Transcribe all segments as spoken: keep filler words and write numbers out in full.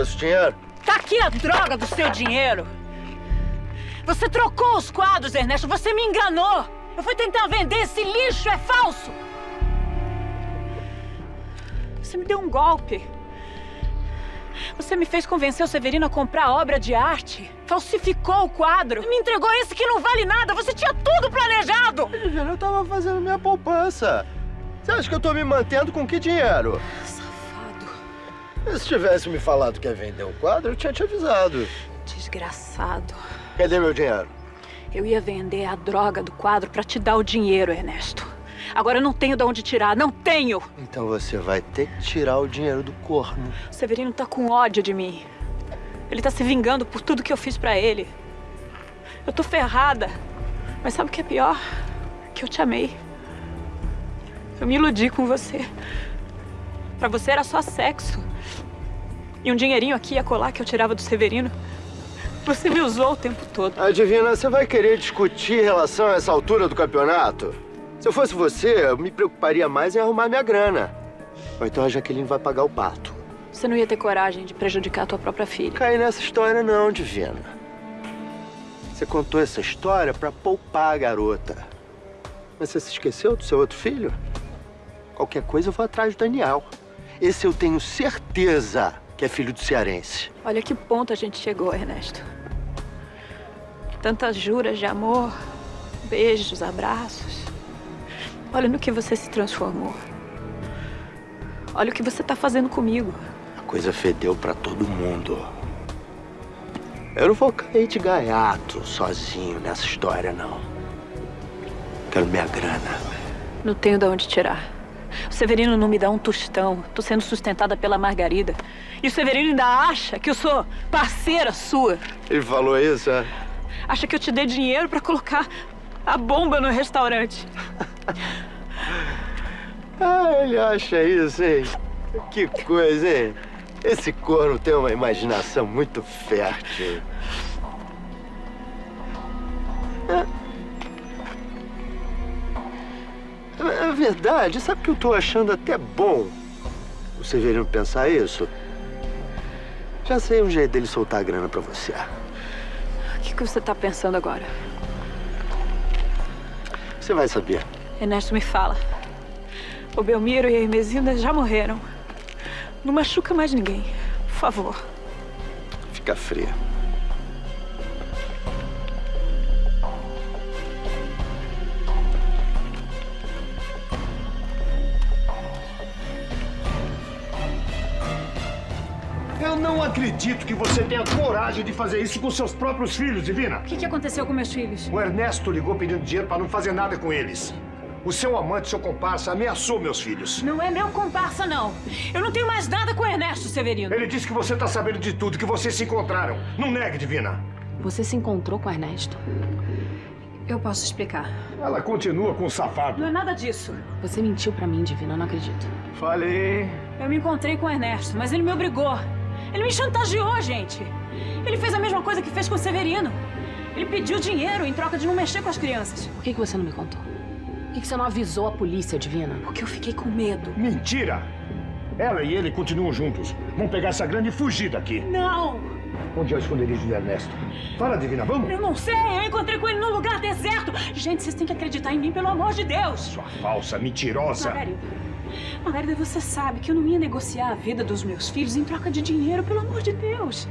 esse dinheiro? Tá aqui a droga do seu dinheiro. Você trocou os quadros, Ernesto. Você me enganou. Eu fui tentar vender esse lixo, é falso. Você me deu um golpe. Você me fez convencer o Severino a comprar obra de arte. Falsificou o quadro. Me entregou esse que não vale nada. Você tinha tudo planejado. Eu tava fazendo minha poupança. Você acha que eu tô me mantendo com que dinheiro? Safado. Se tivesse me falado que ia vender um quadro, eu tinha te avisado. Desgraçado. Cadê meu dinheiro? Eu ia vender a droga do quadro pra te dar o dinheiro, Ernesto. Agora eu não tenho de onde tirar, não tenho! Então você vai ter que tirar o dinheiro do corno. O Severino tá com ódio de mim. Ele tá se vingando por tudo que eu fiz pra ele. Eu tô ferrada. Mas sabe o que é pior? Que eu te amei. Eu me iludi com você. Pra você era só sexo. E um dinheirinho aqui e acolá que eu tirava do Severino. Você me usou o tempo todo. Adivina, você vai querer discutir relação a essa altura do campeonato? Se eu fosse você, eu me preocuparia mais em arrumar minha grana. Ou então a Jaqueline vai pagar o pato. Você não ia ter coragem de prejudicar a tua própria filha. Cair nessa história não, Divina. Você contou essa história pra poupar a garota. Mas você se esqueceu do seu outro filho? Qualquer coisa eu vou atrás do Daniel. Esse eu tenho certeza que é filho do cearense. Olha que ponto a gente chegou, Ernesto. Tantas juras de amor, beijos, abraços. Olha no que você se transformou. Olha o que você tá fazendo comigo. A coisa fedeu pra todo mundo. Eu não vou cair de gaiato sozinho nessa história, não. Quero minha grana. Não tenho de onde tirar. O Severino não me dá um tostão. Tô sendo sustentada pela Margarida. E o Severino ainda acha que eu sou parceira sua. Ele falou isso, é? Acha que eu te dei dinheiro pra colocar a bomba no restaurante. Ah, ele acha isso, hein? Que coisa, hein? Esse corno tem uma imaginação muito fértil. É. É verdade, sabe que eu tô achando até bom o Severino pensar isso? Já sei um jeito dele soltar a grana pra você. O que, que você tá pensando agora? Você vai saber. Ernesto, me fala. O Belmiro e a Hermesinda já morreram. Não machuca mais ninguém, por favor. Fica fria. Eu não acredito que você tenha coragem de fazer isso com seus próprios filhos, Divina. O que, que aconteceu com meus filhos? O Ernesto ligou pedindo dinheiro para não fazer nada com eles. O seu amante, seu comparsa, ameaçou meus filhos. Não é meu comparsa, não. Eu não tenho mais nada com o Ernesto, Severino. Ele disse que você tá sabendo de tudo, que vocês se encontraram. Não negue, Divina. Você se encontrou com o Ernesto? Eu posso explicar. Ela continua com o safado. Não é nada disso. Você mentiu pra mim, Divina, eu não acredito. Falei. Eu me encontrei com o Ernesto, mas ele me obrigou. Ele me chantageou, gente. Ele fez a mesma coisa que fez com o Severino. Ele pediu dinheiro em troca de não mexer com as crianças. Por que, que você não me contou? Por que, que você não avisou a polícia, Divina? Porque eu fiquei com medo. Mentira! Ela e ele continuam juntos. Vão pegar essa grana e fugir daqui. Não! Onde é o esconderijo do Ernesto? Fala, Divina, vamos? Eu não sei, eu encontrei com ele num lugar deserto. Gente, vocês têm que acreditar em mim, pelo amor de Deus. Sua falsa, mentirosa. Margarida. Margarida, você sabe que eu não ia negociar a vida dos meus filhos em troca de dinheiro, pelo amor de Deus.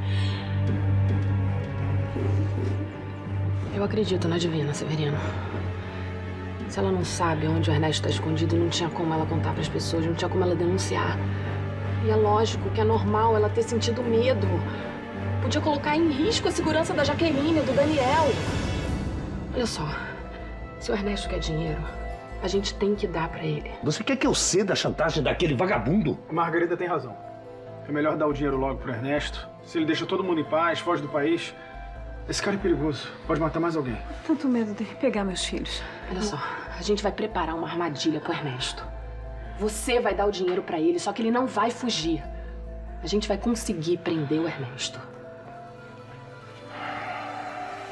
Eu acredito na Divina, Severino. Se ela não sabe onde o Ernesto está escondido, não tinha como ela contar para as pessoas, não tinha como ela denunciar. E é lógico que é normal ela ter sentido medo. Podia colocar em risco a segurança da Jaqueline, do Daniel. Olha só, se o Ernesto quer dinheiro, a gente tem que dar pra ele. Você quer que eu ceda a chantagem daquele vagabundo? A Margarida tem razão. É melhor dar o dinheiro logo pro Ernesto. Se ele deixa todo mundo em paz, foge do país, esse cara é perigoso. Pode matar mais alguém. Tanto medo de pegar meus filhos. Olha só, a gente vai preparar uma armadilha pro Ernesto. Você vai dar o dinheiro pra ele, só que ele não vai fugir. A gente vai conseguir prender o Ernesto.